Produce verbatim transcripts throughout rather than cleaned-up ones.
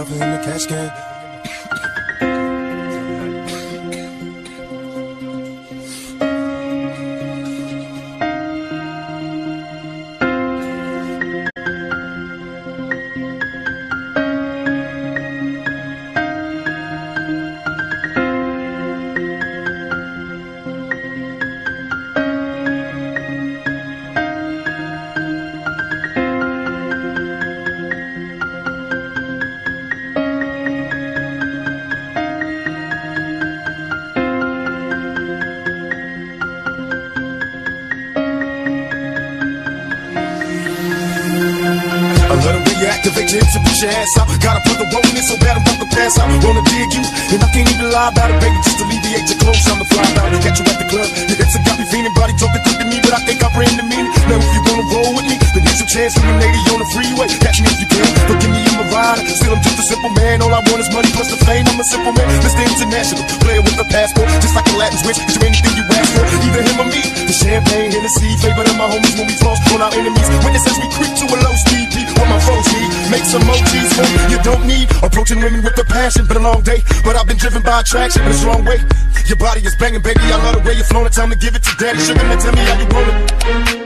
never in the cash game. I love the way you activate your hips and push your ass out. Gotta put the woe in it so bad I'm about to pass out. Wanna dig you, and I can't even lie about it, baby. Just alleviate your clothes, I'm the fly out. Catch you at the club, your hips have got me feeling. Body talking quick to me, but I think I ran the meaning. Now if you wanna roll with me, then here's your chance. From a lady on the freeway, catch me if you can. Forgive me, I'm a rider, still I'm just a simple man. All I want is money plus the fame, I'm a simple man. Mister International, player with a passport, just like a Latin switch. Get you anything you ask for, either him or me. The champagne, Hennessy, favorite of my homies when we floss on our enemies. Witnesses we creep to a low speed, beat what my foes need. Make some emojis for you don't need. Approaching women with a passion, been a long day, but I've been driven by attraction in a strong way. Your body is banging, baby, I love the way you're flowing. Time to give it to daddy. Sugar, now tell me how you want it.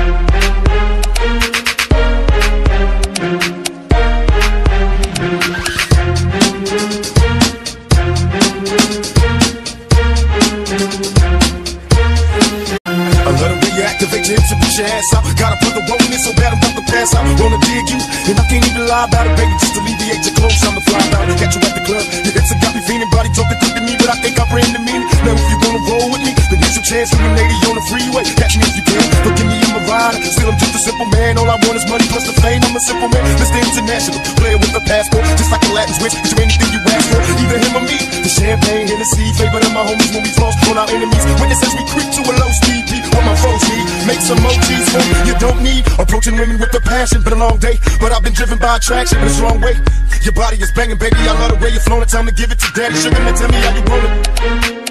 Activate your hips and push your ass out. Gotta put the woe in it so bad I'm about to pass out. Wanna dig you, and I can't even lie about it, baby. Just alleviate your clothes, I'm the fly out. Catch you at the club, your hips have got me feeling. Body talking quick to me, but I think I ran the meaning. Now if you wanna roll with me, then here's your chance. From a lady on the freeway, catch me if you can. Forgive me, I'm a rider, still I'm just a simple man. All I want is money plus the fame, I'm a simple man. Mister International, player with a passport, just like a Latin switch. Get you anything you ask for, either him or me. The champagne, Hennessy, favorite of my homies when we floss on our enemies. Witnesses we creep to a low speed, beat what my foes need. Make some emojis for you don't need. Approaching women with a passion, been a long day, but I've been driven by attraction in a strong way. Your body is banging, baby, I love the way you're flowing. Time to give it to daddy. Sugar, now tell me how you want it.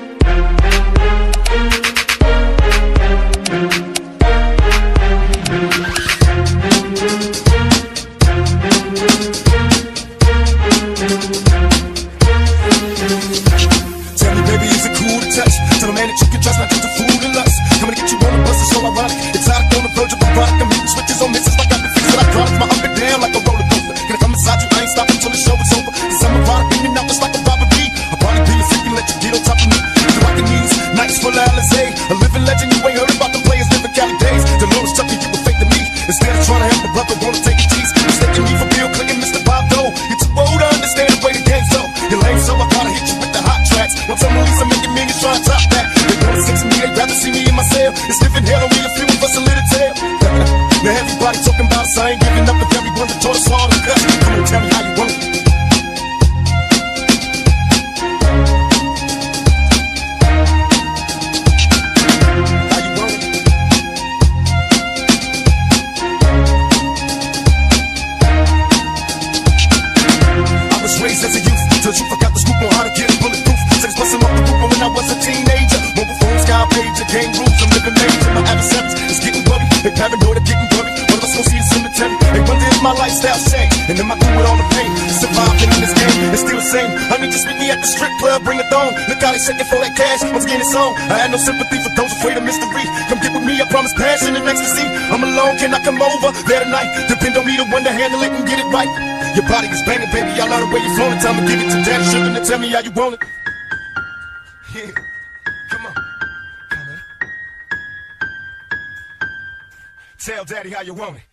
Tell me, baby, is it cool to touch? Tell a man that you can trust, not just a fool and lust. Coming to get you on the bus, it's so ironic. It's out on the verge of erotic. I'm hitting switches on misses like I've been fixing electronics. My up and down like a roller coaster. Can I come inside you? I ain't stopping till the show is over. Cause I'm erotic, in and out just like a robbery. I'll probably be a freak and let you get on top of me. The rockin' knees, nights full of Alizé. A living legend, you ain't heard about the players living Cali days. Dolores Chucky, you were fake to me. Instead of trying to help a brother, wanna take a tease. Mistaking me for Bill Clinton, Mister Bob Dole. You too old to understand the way the game's so. You're lame, so I gotta hit you with the hot tracks. One time Lisa making millions trying to top that. They wanna sex me, they'd rather see me in my cell. It's living hell, only a few of us a little tail. Now everybody talking about us, I ain't giving up with everyone that taught us all to cut. Come on, tell me how you want it. How you want it? I was raised as a youth, till you forgot the scoop on how to get it bulletproof. Sex busting off the roof when I was a teenager. Mobile phones, sky pager, game rules, I'm living major. My adversaries is getting worried, they paranoid, they're getting worried. One of us gon' see the cemetery. They wonder if my lifestyle changed, and am I through with all the pain? Surviving in this game, it's still the same. I need just meet me at the strip club, bring a thong. Look how they shaking for that cash, once again it's on. I had no sympathy for those afraid of mystery. Come get with me, I promise passion and ecstasy. I'm alone, can I come over there tonight? Depend on me to one to handle it and get it right. Your body is banging, baby, I love the way you're flowing. Time to give it to daddy. Sugar, now tell me how you want it. Yeah, come on, come on. Tell daddy how you want it.